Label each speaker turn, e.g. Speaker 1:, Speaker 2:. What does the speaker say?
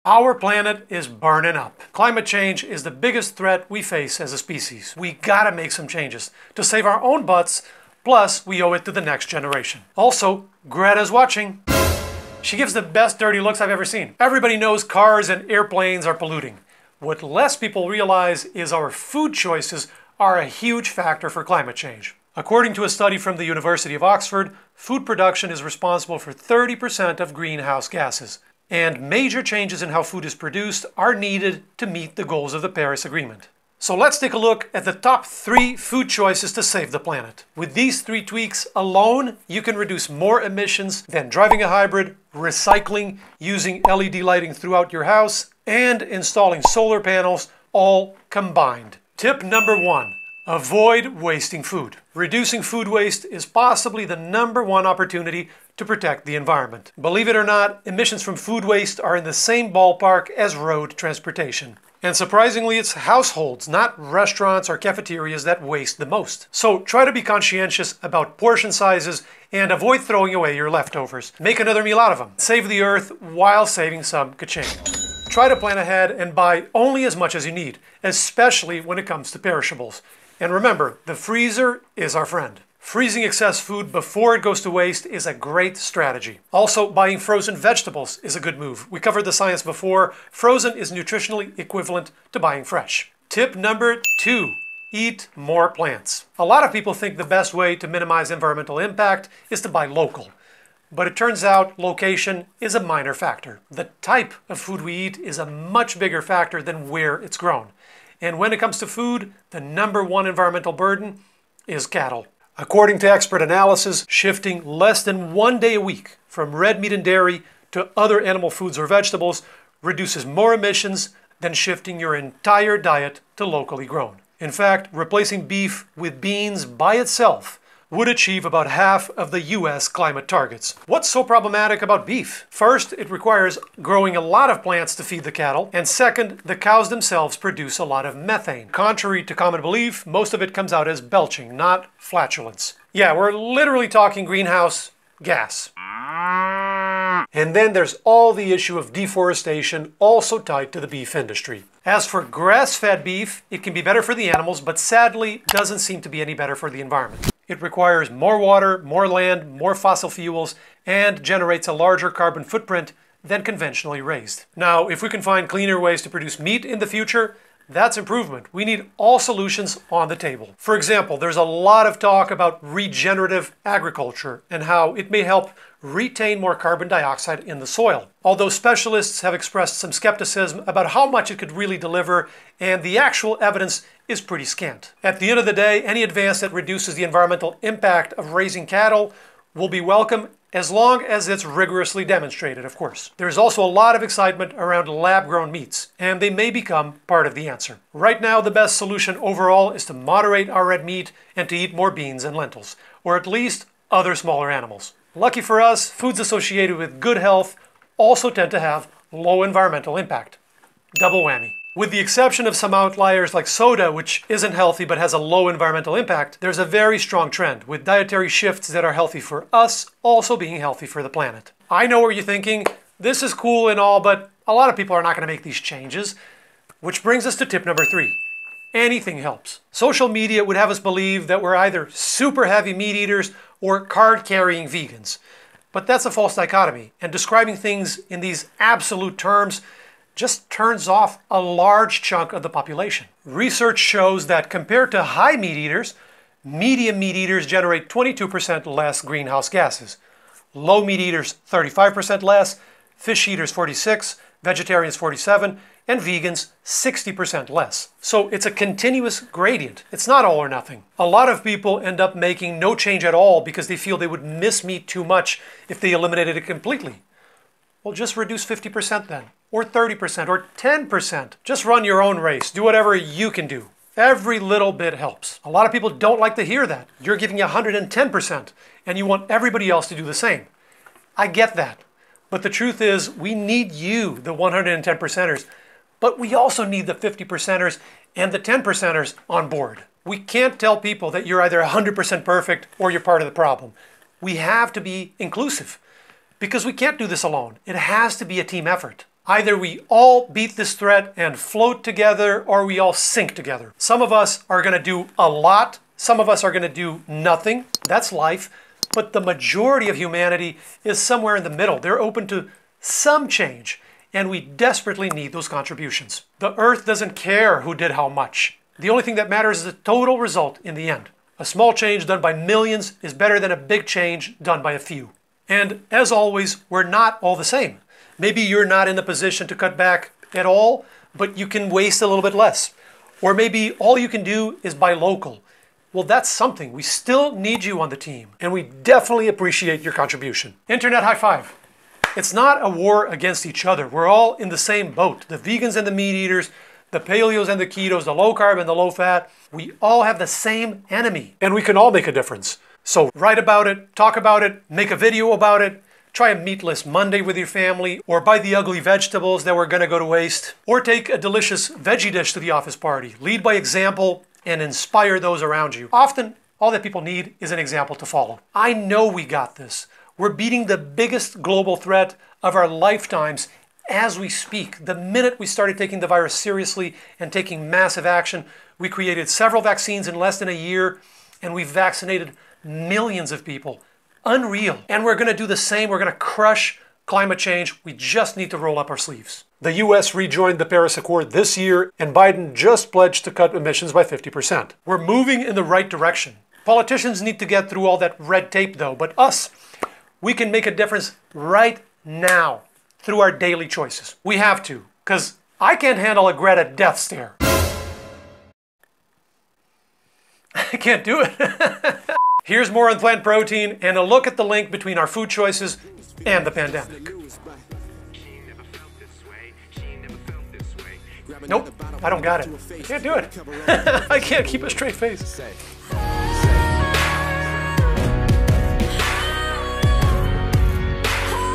Speaker 1: Our planet is burning up. Climate change is the biggest threat we face as a species. We gotta make some changes to save our own butts, plus we owe it to the next generation. Also, Greta's watching. She gives the best dirty looks I've ever seen. Everybody knows cars and airplanes are polluting. What less people realize is our food choices are a huge factor for climate change. According to a study from the University of Oxford, food production is responsible for 30% of greenhouse gases. And major changes in how food is produced are needed to meet the goals of the Paris Agreement. So let's take a look at the top 3 food choices to save the planet. With these 3 tweaks alone, you can reduce more emissions than driving a hybrid, recycling, using LED lighting throughout your house, and installing solar panels, all combined. Tip number 1. Avoid wasting food. Reducing food waste is possibly the #1 opportunity to protect the environment. Believe it or not, emissions from food waste are in the same ballpark as road transportation. And surprisingly, it's households, not restaurants or cafeterias, that waste the most. So try to be conscientious about portion sizes and avoid throwing away your leftovers. Make another meal out of them. Save the earth while saving some ka-ching. Try to plan ahead and buy only as much as you need, especially when it comes to perishables. And remember, the freezer is our friend. Freezing excess food before it goes to waste is a great strategy. Also, buying frozen vegetables is a good move. We covered the science before. Frozen is nutritionally equivalent to buying fresh. Tip number 2. Eat more plants. A lot of people think the best way to minimize environmental impact is to buy local. But it turns out location is a minor factor. The type of food we eat is a much bigger factor than where it's grown. And when it comes to food, the #1 environmental burden is cattle. According to expert analysis, shifting less than 1 day a week from red meat and dairy to other animal foods or vegetables reduces more emissions than shifting your entire diet to locally grown. In fact, replacing beef with beans by itself would achieve about half of the US climate targets. What's so problematic about beef? First, it requires growing a lot of plants to feed the cattle, and second, the cows themselves produce a lot of methane. Contrary to common belief, most of it comes out as belching, not flatulence. Yeah, we're literally talking greenhouse gas. And then there's all the issue of deforestation, also tied to the beef industry. As for grass-fed beef, it can be better for the animals, but sadly doesn't seem to be any better for the environment. It requires more water, more land, more fossil fuels, and generates a larger carbon footprint than conventionally raised. Now, if we can find cleaner ways to produce meat in the future, that's improvement. We need all solutions on the table. For example, there's a lot of talk about regenerative agriculture and how it may help retain more carbon dioxide in the soil. Although specialists have expressed some skepticism about how much it could really deliver, and the actual evidence is pretty scant. At the end of the day, any advance that reduces the environmental impact of raising cattle will be welcome as long as it's rigorously demonstrated, of course. There's also a lot of excitement around lab-grown meats, and they may become part of the answer. Right now, the best solution overall is to moderate our red meat and to eat more beans and lentils, or at least other smaller animals. Lucky for us, foods associated with good health also tend to have low environmental impact. Double whammy. With the exception of some outliers like soda, which isn't healthy but has a low environmental impact, there's a very strong trend with dietary shifts that are healthy for us also being healthy for the planet. I know what you're thinking, this is cool and all, but a lot of people are not going to make these changes. Which brings us to tip number 3. Anything helps. Social media would have us believe that we're either super heavy meat eaters or card-carrying vegans. But that's a false dichotomy, and describing things in these absolute terms just turns off a large chunk of the population. Research shows that compared to high meat eaters, medium meat eaters generate 22% less greenhouse gases. Low meat eaters, 35% less, fish eaters, 46%, vegetarians, 47%, and vegans, 60% less. So it's a continuous gradient. It's not all or nothing. A lot of people end up making no change at all because they feel they would miss meat too much if they eliminated it completely. Well, just reduce 50% then, or 30%, or 10%. Just run your own race. Do whatever you can do. Every little bit helps. A lot of people don't like to hear that. You're giving 110%, and you want everybody else to do the same. I get that. But the truth is, we need you, the 110%ers, but we also need the 50%ers and the 10%ers on board. We can't tell people that you're either 100% perfect or you're part of the problem. We have to be inclusive because we can't do this alone. It has to be a team effort. Either we all beat this threat and float together, or we all sink together. Some of us are going to do a lot. Some of us are going to do nothing. That's life. But the majority of humanity is somewhere in the middle. They're open to some change, and we desperately need those contributions. The Earth doesn't care who did how much. The only thing that matters is the total result in the end. A small change done by millions is better than a big change done by a few. And as always, we're not all the same. Maybe you're not in the position to cut back at all, but you can waste a little bit less. Or maybe all you can do is buy local. Well, that's something. We still need you on the team, and we definitely appreciate your contribution. Internet high five. It's not a war against each other. We're all in the same boat. The vegans and the meat eaters, the paleos and the ketos, the low carb and the low fat. We all have the same enemy, and we can all make a difference. So write about it, talk about it, make a video about it, try a meatless Monday with your family, or buy the ugly vegetables that were gonna go to waste, or take a delicious veggie dish to the office party. Lead by example and inspire those around you. Often, all that people need is an example to follow. I know we got this. We're beating the biggest global threat of our lifetimes as we speak. The minute we started taking the virus seriously and taking massive action, we created several vaccines in less than a year, and we've vaccinated millions of people. Unreal. And we're going to do the same. We're going to crush climate change. We just need to roll up our sleeves. The US rejoined the Paris Accord this year, and Biden just pledged to cut emissions by 50%. We're moving in the right direction. Politicians need to get through all that red tape though, but us, we can make a difference right now through our daily choices. We have to, because I can't handle a Greta death stare. I can't do it. Here's more on plant protein and a look at the link between our food choices and the pandemic. Nope, I don't got it. I can't do it. I can't keep a straight face.